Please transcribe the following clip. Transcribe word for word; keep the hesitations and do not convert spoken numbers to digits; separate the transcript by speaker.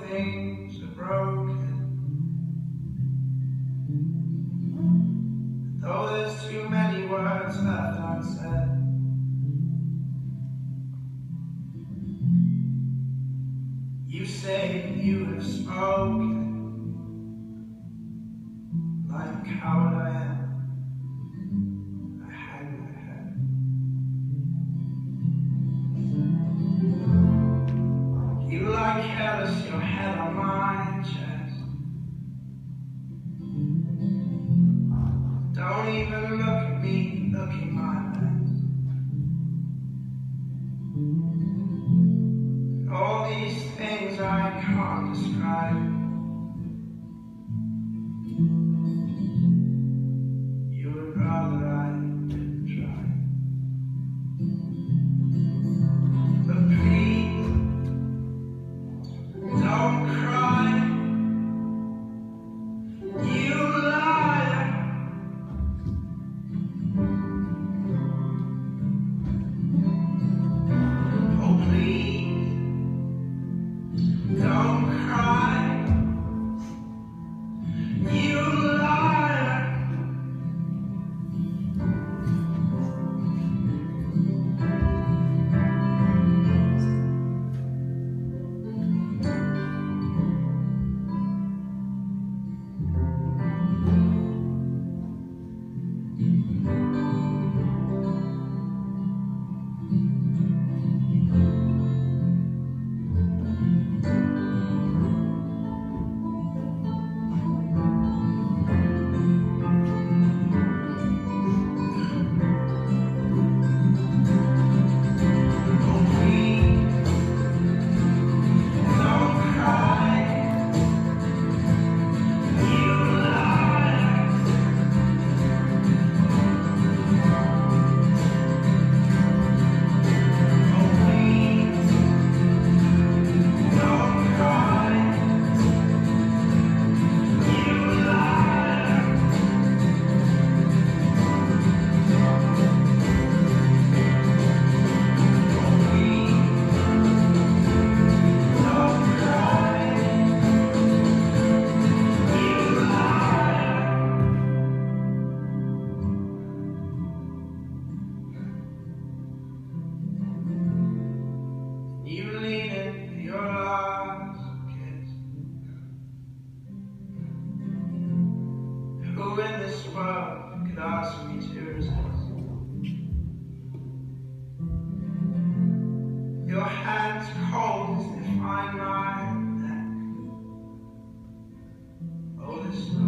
Speaker 1: things are broken. Though there's too many words left unsaid, you say you have spoken. Like a coward I am, I hang my head. You lie careless, your head on my chest. Don't even look at me, looking my best. All these things I can't describe. You would rather I didn't try. But please, don't cry. You liar. Oh please, don't cry. You liar. You lean in your last kiss. Who in this world could ask me to resist? Your hands cold as they find my neck. Oh, this